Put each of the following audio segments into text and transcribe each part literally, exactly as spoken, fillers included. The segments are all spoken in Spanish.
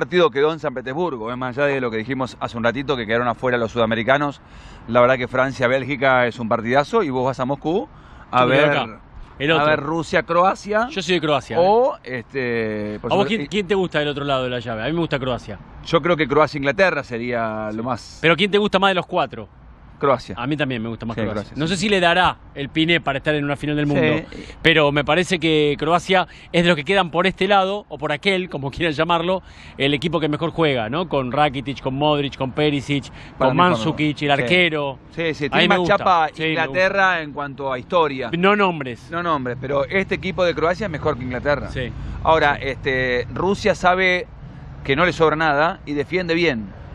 partido quedó en San Petersburgo, es más allá de lo que dijimos hace un ratito, que quedaron afuera los sudamericanos. La verdad que Francia-Bélgica es un partidazo y vos vas a Moscú a ver, el otro. a ver Rusia-Croacia. Yo soy de Croacia. O, ¿eh? este... ¿A vos quién, quién te gusta del otro lado de la llave? A mí me gusta Croacia. Yo creo que Croacia-Inglaterra sería lo más... ¿Pero quién te gusta más de los cuatro? Croacia. A mí también me gusta más sí, Croacia. Croacia. No Sí. sé si le dará el piné para estar en una final del mundo, Sí. pero me parece que Croacia es de los que quedan por este lado, o por aquel, como quieran llamarlo, el equipo que mejor juega, ¿no? Con Rakitic, con Modric, con Perisic, Para con mí, Mandzukic, el arquero. Sí, sí, A tiene mí me más gusta. chapa Sí, me Inglaterra en cuanto a historia. No nombres. No nombres, pero este equipo de Croacia es mejor que Inglaterra. Sí. Ahora, este, Rusia sabe que no le sobra nada y defiende bien.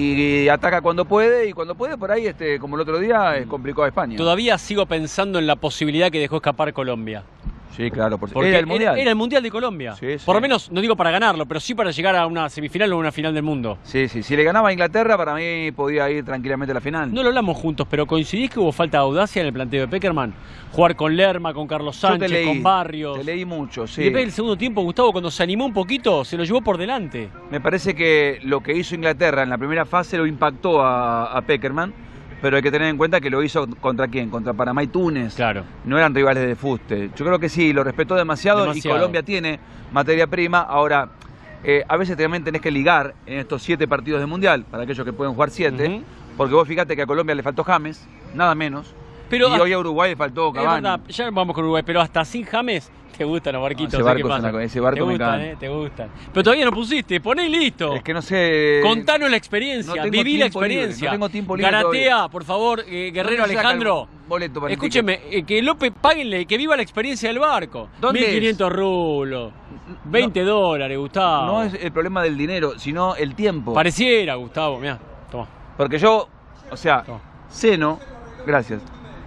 Y ataca cuando puede, y cuando puede, por ahí, este, como el otro día, es complicado a España. Todavía sigo pensando en la posibilidad que dejó escapar Colombia. Sí, claro, por... Porque era el Mundial. Era, era el Mundial de Colombia. Sí, sí. Por lo menos, no digo para ganarlo, pero sí para llegar a una semifinal o a una final del mundo. Sí, sí, si le ganaba a Inglaterra, para mí podía ir tranquilamente a la final. No lo hablamos juntos, pero ¿coincidís que hubo falta de audacia en el planteo de Pekerman? Jugar con Lerma, con Carlos Yo te Sánchez, leí, con Barrios. Te leí mucho, sí. Y después del segundo tiempo, Gustavo, cuando se animó un poquito, se lo llevó por delante. Me parece que lo que hizo Inglaterra en la primera fase lo impactó a, a Pekerman, pero hay que tener en cuenta que lo hizo contra quién, contra Panamá y Túnez. Claro. No eran rivales de fuste. Yo creo que sí, lo respetó demasiado, demasiado. Y Colombia tiene materia prima. Ahora, eh, a veces también tenés que ligar en estos siete partidos de Mundial, para aquellos que pueden jugar siete, uh-huh. porque vos fíjate que a Colombia le faltó James, nada menos. Pero y a, hoy a Uruguay le faltó Cavani. Es verdad, ya vamos con Uruguay, pero hasta sin James te gustan los barquitos. No, ese barco, ¿eh? Una, ese barco te me gustan, encanta. Eh, te gustan. Pero todavía no pusiste, poné y listo. Es que no sé. Contanos la experiencia, no viví la experiencia. Libre, no tengo tiempo libre. Garatea, todavía. por favor, eh, Guerrero Alejandro. Boleto para Escúcheme, eh, que López, páguenle, que viva la experiencia del barco. ¿Dónde mil quinientos rublos, veinte no, dólares, Gustavo. No es el problema del dinero, sino el tiempo. Pareciera, Gustavo, mirá, toma. Porque yo, o sea, toma. ceno, gracias.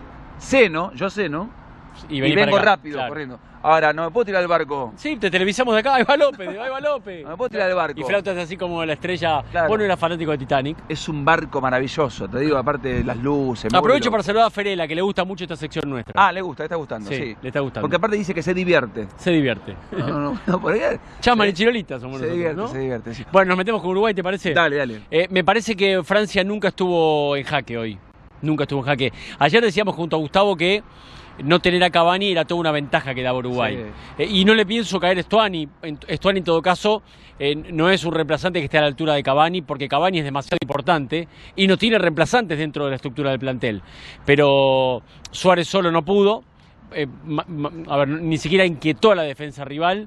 Ceno, yo ceno y, y vengo rápido, claro. corriendo. Ahora, no me puedo tirar del barco. Sí, te televisamos de acá, ahí va López, ahí va López. No me puedo tirar del barco. Y flautas así como la estrella. Claro. Vos no eras fanático de Titanic. Es un barco maravilloso, te digo, aparte de las luces. Aprovecho móvilo. para saludar a Ferela, que le gusta mucho esta sección nuestra. Ah, le gusta, le está gustando, sí. sí. Le está gustando. Porque aparte dice que se divierte. Se divierte. No, no, no, por ahí. Chama y Chirolita somos se nosotros, divierte, ¿no? Se divierte, sí. Bueno, nos metemos con Uruguay, ¿te parece? Dale, dale. Eh, me parece que Francia nunca estuvo en jaque hoy. Nunca estuvo en jaque. Ayer decíamos junto a Gustavo que no tener a Cavani era toda una ventaja que daba Uruguay. Sí. Eh, y no le pienso caer a Stuani. Stuani, en todo caso, eh, no es un reemplazante que esté a la altura de Cavani, porque Cavani es demasiado importante y no tiene reemplazantes dentro de la estructura del plantel. Pero Suárez solo no pudo. Eh, a ver, ni siquiera inquietó a la defensa rival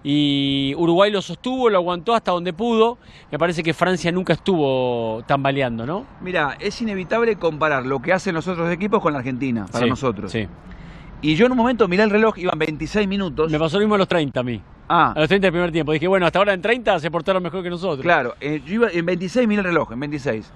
y Uruguay lo sostuvo, lo aguantó hasta donde pudo. Me parece que Francia nunca estuvo tambaleando, ¿no? Mira, es inevitable comparar lo que hacen los otros equipos con la Argentina, para sí, nosotros. Sí. Y yo en un momento miré el reloj, iban veintiséis minutos. Me pasó lo mismo a los treinta a mí. Ah. A los treinta del primer tiempo. Dije, bueno, hasta ahora en treinta se portaron mejor que nosotros. Claro, eh, yo iba en veintiséis, miré el reloj, en veintiséis.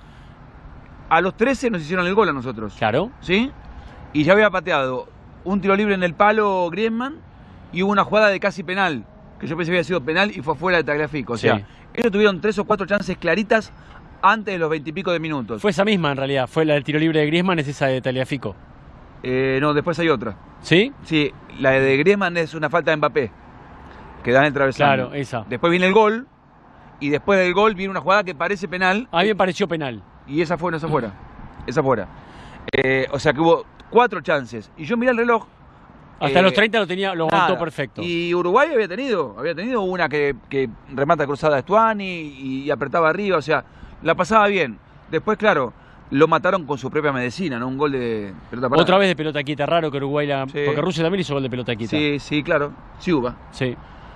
A los trece nos hicieron el gol a nosotros. Claro. ¿Sí? Y ya había pateado un tiro libre en el palo Griezmann y hubo una jugada de casi penal, que yo pensé que había sido penal y fue fuera de Tagliafico. O sea, sí. ellos tuvieron tres o cuatro chances claritas antes de los veintipico de minutos. Fue esa misma en realidad, fue la del tiro libre de Griezmann, es esa de Tagliafico. Eh, no, después hay otra. ¿Sí? Sí, la de Griezmann es una falta de Mbappé, que da en el travesaño. Claro, esa. Después viene el gol, y después del gol viene una jugada que parece penal. A mí me pareció penal. Y esa fue, no, esa fuera. Esa fuera. Eh, o sea que hubo cuatro chances. Y yo miré el reloj. Hasta eh, los treinta lo tenía, lo aguantó nada. perfecto. Y Uruguay había tenido, había tenido una que, que remata cruzada a Stuani y, y apretaba arriba, o sea, la pasaba bien. Después, claro, lo mataron con su propia medicina, ¿no? Un gol de pelota parada. Otra vez de pelota quieta, raro que Uruguay la... Sí. Porque Rusia también hizo gol de pelota quieta. Sí, sí, claro. Ciuba. Sí.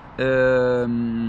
Eh,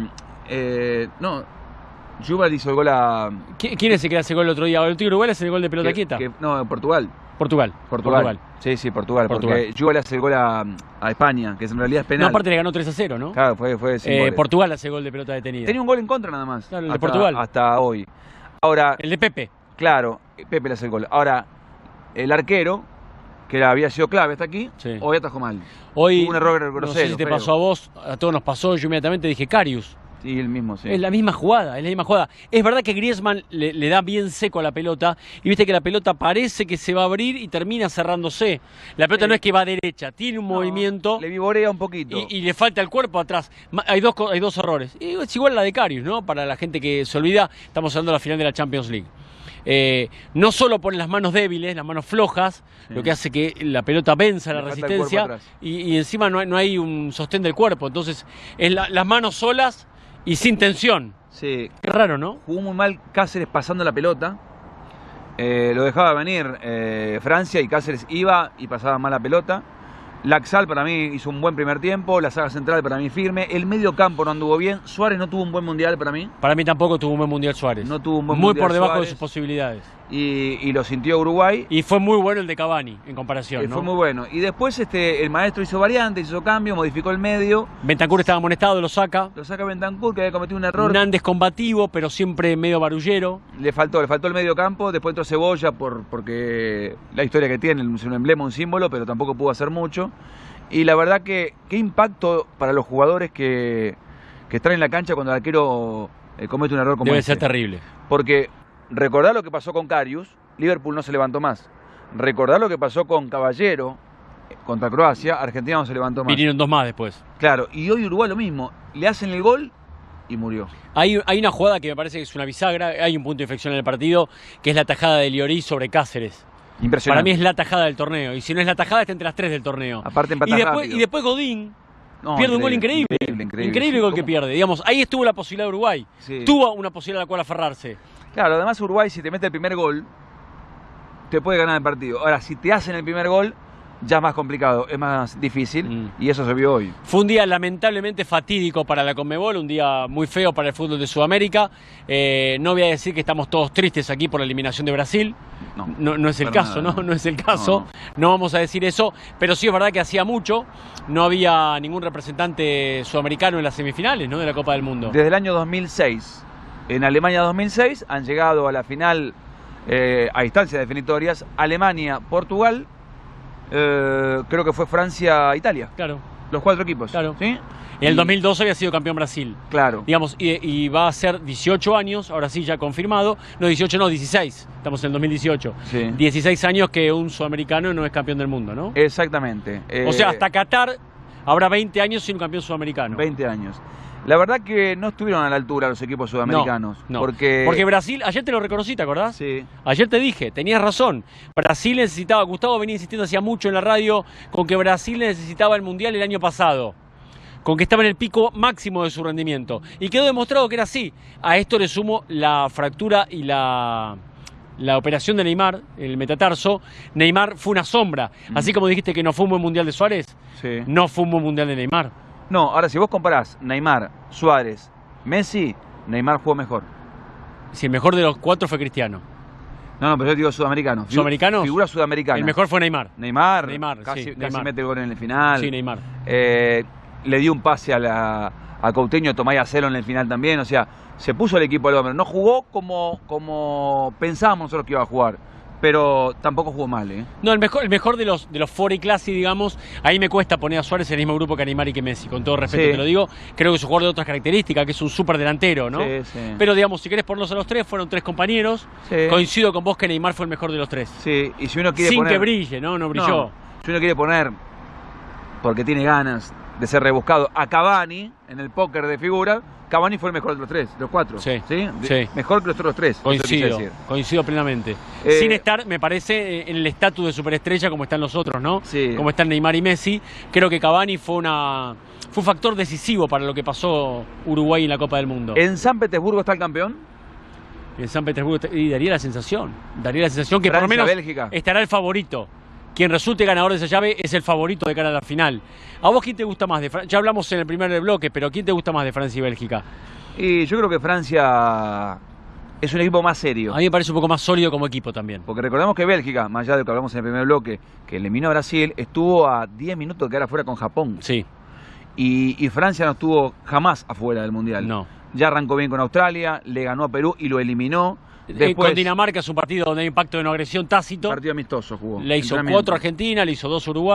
eh, no, Ciuba le hizo el gol a... ¿Quién es el que hace gol el otro día? ¿El tío Uruguay hace el gol de pelota que, quieta? Que, no, Portugal. Portugal. Portugal. Portugal. Sí, sí, Portugal. Portugal. Porque Ciuba le hace el gol a, a España, que en realidad es penal. No, aparte le ganó tres a cero, ¿no? Claro, fue, fue sin eh, goles. Portugal hace gol de pelota detenida. Tenía un gol en contra nada más. Claro, el hasta, de Portugal. Hasta hoy. Ahora... El de Pepe. Claro, Pepe le hace el gol. Ahora, el arquero, que había sido clave hasta aquí, sí. hoy atajó mal. Hoy, Hubo un error grosero. No sé si te feo. pasó a vos, a todos nos pasó, yo inmediatamente dije Karius. Sí, el mismo, sí. Es la misma jugada, es la misma jugada. Es verdad que Griezmann le, le da bien seco a la pelota y viste que la pelota parece que se va a abrir y termina cerrándose. La pelota sí. no es que va derecha, tiene un no, movimiento. Le vivorea un poquito. Y, y le falta el cuerpo atrás. Hay dos, hay dos errores. Y es igual la de Karius, ¿no? Para la gente que se olvida, estamos hablando de la final de la Champions League. Eh, no solo pone las manos débiles, las manos flojas, sí. lo que hace que la pelota venza la resistencia y, y encima no hay, no hay un sostén del cuerpo. Entonces, es la, las manos solas y sin tensión. Sí. Qué raro, ¿no? Jugó muy mal Cáceres pasando la pelota. Eh, lo dejaba venir eh, Francia y Cáceres iba y pasaba mal la pelota. Laxalt para mí hizo un buen primer tiempo, la saga central para mí firme, el medio campo no anduvo bien, Suárez no tuvo un buen mundial para mí. Para mí tampoco tuvo un buen mundial Suárez. No tuvo un buen Muy mundial por debajo Suárez. de sus posibilidades. Y, y lo sintió Uruguay. Y fue muy bueno el de Cavani, en comparación, eh, ¿no? Fue muy bueno. Y después este, el maestro hizo variantes, hizo cambio, modificó el medio. Bentancur estaba amonestado, lo saca. Lo saca Bentancur, que había cometido un error. Nández combativo, pero siempre medio barullero. Le faltó, le faltó el medio campo, después entró Cebolla por, porque la historia que tiene, es un emblema, un símbolo, pero tampoco pudo hacer mucho. Y la verdad que qué impacto para los jugadores que, que están en la cancha cuando el arquero eh, comete un error como Debe este. ser terrible. Porque recordar lo que pasó con Karius, Liverpool no se levantó más. Recordar lo que pasó con Caballero contra Croacia, Argentina no se levantó más. Vinieron dos más después. Claro, y hoy Uruguay lo mismo. Le hacen el gol y murió. Hay, hay una jugada que me parece que es una bisagra, hay un punto de inflexión en el partido, que es la tajada de Lloris sobre Cáceres. Impresionante. Para mí es la tajada del torneo. Y si no es la tajada, está entre las tres del torneo. Aparte y después, y después Godín no, pierde un gol increíble. Increíble, increíble. increíble el gol que pierde. Digamos, ahí estuvo la posibilidad de Uruguay. Sí. Tuvo una posibilidad a la cual aferrarse. Claro, además Uruguay, si te mete el primer gol, te puede ganar el partido. Ahora, si te hacen el primer gol, ya es más complicado, es más difícil. Mm. Y eso se vio hoy. Fue un día lamentablemente fatídico para la Conmebol, un día muy feo para el fútbol de Sudamérica. Eh, no voy a decir que estamos todos tristes aquí por la eliminación de Brasil. No, no, no es el caso, ¿no? No es el caso. No. no vamos a decir eso, pero sí es verdad que hacía mucho. No había ningún representante sudamericano en las semifinales, ¿no? De la Copa del Mundo. Desde el año dos mil seis. En Alemania dos mil seis han llegado a la final eh, a instancias definitorias Alemania, Portugal, eh, creo que fue Francia, Italia. Claro. Los cuatro equipos. Claro. ¿Sí? En el dos mil doce había sido campeón Brasil. Claro. Digamos, y, y va a ser dieciocho años, ahora sí ya confirmado. No, dieciocho no, dieciséis. Estamos en el dos mil dieciocho. Sí. dieciséis años que un sudamericano no es campeón del mundo, ¿no? Exactamente. Eh, o sea, hasta Qatar habrá veinte años sin un campeón sudamericano. veinte años. La verdad que no estuvieron a la altura los equipos sudamericanos. No, no. Porque... porque Brasil, ayer te lo reconocí, ¿te acordás? Sí. Ayer te dije, tenías razón. Brasil necesitaba, Gustavo venía insistiendo hacía mucho en la radio con que Brasil necesitaba el Mundial el año pasado. Con que estaba en el pico máximo de su rendimiento. Y quedó demostrado que era así. A esto le sumo la fractura y la, la operación de Neymar, el metatarso. Neymar fue una sombra. Mm. Así como dijiste que no fue un buen Mundial de Suárez, sí. no fue un buen Mundial de Neymar. No, ahora si vos comparás Neymar, Suárez, Messi, Neymar jugó mejor. Si el mejor de los cuatro fue Cristiano. No, no, pero yo digo sudamericano. ¿Sudamericanos? Figura sudamericana. El mejor fue Neymar. Neymar, Neymar casi, sí, casi Neymar. mete el gol en el final. Sí, Neymar. Eh, le dio un pase a, la, a Coutinho, Tomás y a Celo en el final también. O sea, se puso el equipo al hombre. No jugó como, como pensábamos nosotros que iba a jugar. Pero tampoco jugó mal, ¿eh? No, el mejor, el mejor de los de los Fori Classy, digamos, ahí me cuesta poner a Suárez en el mismo grupo que a Neymar y que Messi, con todo respeto sí. te lo digo. Creo que es un jugador de otras características, que es un súper delantero, ¿no? Sí, sí. Pero, digamos, si querés ponerlos a los tres, fueron tres compañeros. Sí. Coincido con vos que Neymar fue el mejor de los tres. Sí, y si uno quiere Sin poner... que brille, ¿no? No brilló. No, si uno quiere poner, porque tiene ganas de ser rebuscado, a Cavani, en el póker de figura, Cavani fue el mejor de los tres, de los cuatro. Sí, ¿sí? sí. Mejor que los otros tres. Coincido, coincido plenamente. Eh, Sin estar, me parece, en el estatus de superestrella como están los otros, ¿no? Sí. Como están Neymar y Messi. Creo que Cavani fue una fue un factor decisivo para lo que pasó Uruguay en la Copa del Mundo. ¿En San Petersburgo está el campeón? En San Petersburgo, y daría la sensación, daría la sensación que Francia, por lo menos Bélgica. Estará el favorito. Quien resulte ganador de esa llave es el favorito de cara a la final. ¿A vos quién te gusta más? De Fran- ya hablamos en el primer bloque, pero ¿quién te gusta más de Francia y Bélgica? Y yo creo que Francia es un equipo más serio. A mí me parece un poco más sólido como equipo también. Porque recordemos que Bélgica, más allá de lo que hablamos en el primer bloque, que eliminó a Brasil, estuvo a diez minutos de quedar afuera con Japón. Sí. Y, y Francia no estuvo jamás afuera del Mundial. No. Ya arrancó bien con Australia, le ganó a Perú y lo eliminó. Después, con Dinamarca es un partido donde hay impacto de no agresión tácito. Partido amistoso jugó. Le hizo cuatro a Argentina, le hizo dos a Uruguay.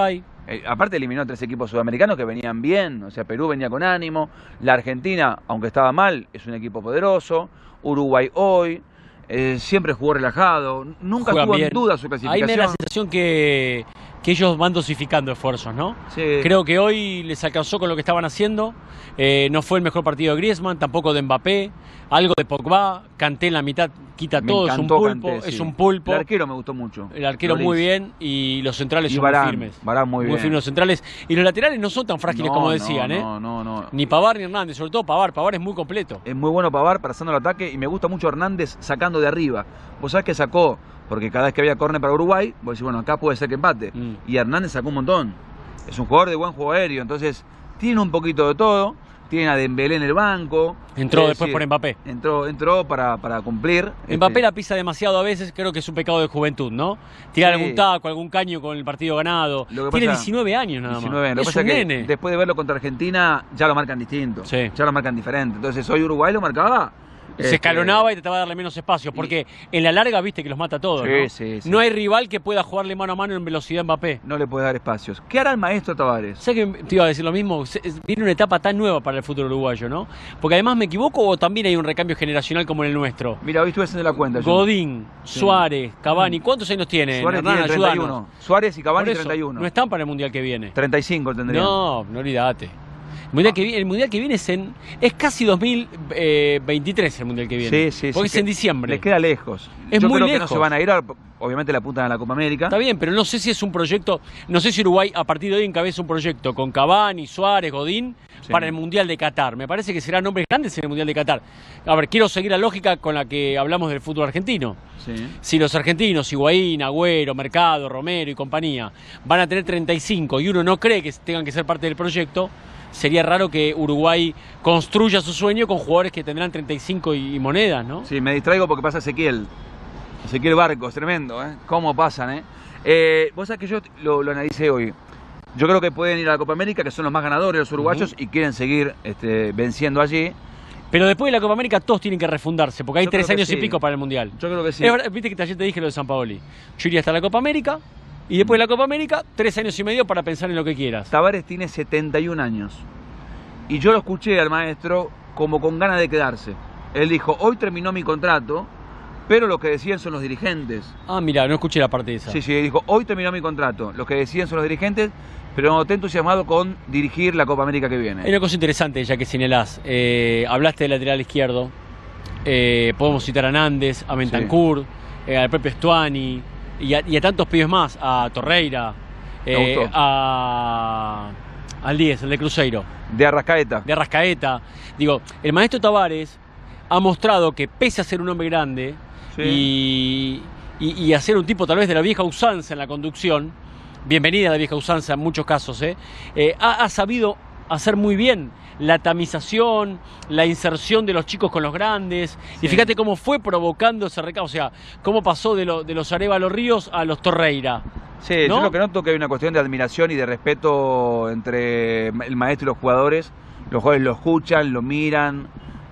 Eh, aparte eliminó tres equipos sudamericanos que venían bien, o sea, Perú venía con ánimo, la Argentina, aunque estaba mal, es un equipo poderoso, Uruguay hoy, eh, siempre jugó relajado, nunca Juegan tuvo bien. en duda su clasificación. Ahí me da la sensación que, que ellos van dosificando esfuerzos, ¿no? Sí. Creo que hoy les alcanzó con lo que estaban haciendo, eh, no fue el mejor partido de Griezmann, tampoco de Mbappé, algo de Pogba, Kanté en la mitad quita Me todo, es un encantó pulpo, Kanté, sí. es un pulpo. El arquero me gustó mucho. El arquero Loris. muy bien y los centrales Y son Varane, muy firmes. Varane muy bien. firmes los centrales. Y los laterales no son tan frágiles No, como no, decían, ¿eh? No, no, no. Ni Pavard ni Hernández, sobre todo Pavard. Pavard es muy completo. Es muy bueno Pavard pasando el ataque y me gusta mucho Hernández sacando de arriba. Vos sabés que sacó, porque cada vez que había córner para Uruguay, vos decís, bueno, acá puede ser que empate. Mm. Y Hernández sacó un montón. Es un jugador de buen juego aéreo, entonces tiene un poquito de todo. Tiene a Dembélé en el banco. Entró es después decir, por Mbappé. Entró, entró para, para cumplir. Mbappé este, la pisa demasiado a veces, creo que es un pecado de juventud, ¿no? Tirar Sí. algún taco, algún caño con el partido ganado. Lo que Tiene pasa- diecinueve años nada más. diecinueve años. Lo que Es pasa un es que nene. después de verlo contra Argentina, ya lo marcan distinto. Sí. Ya lo marcan diferente. Entonces hoy Uruguay lo marcaba. Se este, escalonaba y trataba de darle menos espacio, porque en la larga viste que los mata a todos, Sí, ¿no? sí, sí. No hay rival que pueda jugarle mano a mano en velocidad a Mbappé. No le puede dar espacios. ¿Qué hará el maestro Tavares? ¿Sabes que te iba a decir lo mismo? Se- Viene una etapa tan nueva para el fútbol uruguayo, ¿no? Porque además me equivoco o también hay un recambio generacional como en el nuestro. Mira, hoy estuve haciendo la cuenta. yo. Godín, Sí. Suárez, Cavani, ¿cuántos años tienen? Suárez Hernán, tiene treinta y ayúdanos. uno. Suárez y Por Cavani eso, treinta y uno. no están para el mundial que viene. treinta y cinco tendrían. No, no olvídate. El mundial, que viene, el mundial que viene es en. Es casi dos mil veintitrés el mundial que viene. Sí, sí, sí. Porque es que en diciembre. Les queda lejos. Es Yo muy creo que no lejos. se van a ir. Obviamente la apuntan a la Copa América. Está bien, pero no sé si es un proyecto. No sé si Uruguay a partir de hoy encabeza un proyecto con Cavani, Suárez, Godín Sí. para el mundial de Qatar. Me parece que serán nombres grandes en el mundial de Qatar. A ver, quiero seguir la lógica con la que hablamos del fútbol argentino. Sí. Si los argentinos, Higuaín, Agüero, Mercado, Romero y compañía, van a tener treinta y cinco y uno no cree que tengan que ser parte del proyecto, sería raro que Uruguay construya su sueño con jugadores que tendrán treinta y cinco y, y monedas, ¿no? Sí, me distraigo porque pasa Ezequiel. Ezequiel Barcos, tremendo, ¿eh? Cómo pasan, ¿eh? eh vos sabés que yo lo, lo analicé hoy. Yo creo que pueden ir a la Copa América, que son los más ganadores los uruguayos, Uh-huh. y quieren seguir este, venciendo allí. Pero después de la Copa América todos tienen que refundarse, porque hay Yo tres creo que años y sí. pico para el Mundial. Yo creo que sí. Es verdad, viste que ayer te dije lo de San Paoli. Yo iría hasta la Copa América, y después de la Copa América, tres años y medio para pensar en lo que quieras. Tavares tiene setenta y un años. Y yo lo escuché al maestro como con ganas de quedarse. Él dijo, hoy terminó mi contrato, pero lo que decían son los dirigentes. Ah, mira, no escuché la parte de esa. Sí, sí, dijo, hoy terminó mi contrato. Los que decían son los dirigentes, pero no estoy entusiasmado con dirigir la Copa América que viene. Hay una cosa interesante ya que señalás. Eh, hablaste del lateral izquierdo. Eh, podemos citar a Nández, a Bentancur, eh, al propio Stuani y a, y a tantos pibes más, a Torreira, Me eh, gustó. a, al diez, el de Cruzeiro, De Arrascaeta. de Arrascaeta. Digo, el maestro Tavares ha mostrado que pese a ser un hombre grande Sí. y, y, y a ser un tipo tal vez de la vieja usanza en la conducción, bienvenida a la vieja usanza en muchos casos, ¿eh? Eh, ha, ha sabido hacer muy bien la tamización, la inserción de los chicos con los grandes. Sí. Y fíjate cómo fue provocando ese recado, o sea, cómo pasó de, lo, de los Arévalo Ríos a los Torreira. Sí, ¿no? yo lo que noto que hay una cuestión de admiración y de respeto entre el maestro y los jugadores. Los jugadores lo escuchan, lo miran.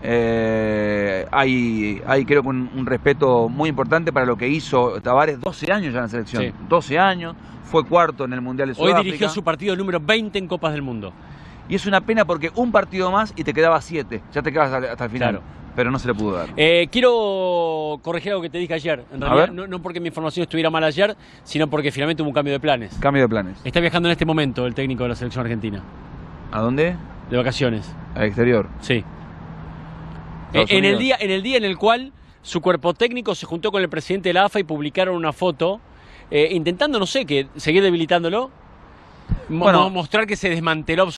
Eh, hay, hay creo que un, un respeto muy importante para lo que hizo Tavares, doce años ya en la selección. Sí. doce años, fue cuarto en el Mundial de Hoy Sudáfrica. dirigió su partido número veinte en Copas del Mundo. Y es una pena porque un partido más y te quedaba siete. Ya te quedabas hasta, hasta el final. Claro. Pero no se le pudo dar. Eh, quiero corregir algo que te dije ayer. En A realidad, ver. no, no porque mi información estuviera mal ayer, sino porque finalmente hubo un cambio de planes. Cambio de planes. Está viajando en este momento el técnico de la selección argentina, ¿A dónde? de vacaciones. Al exterior. Sí. Eh, Estados en el Unidos. día, en el día en el cual su cuerpo técnico se juntó con el presidente de la A F A y publicaron una foto, eh, intentando, no sé, que seguir debilitándolo, mo- Bueno. mostrar que se desmanteló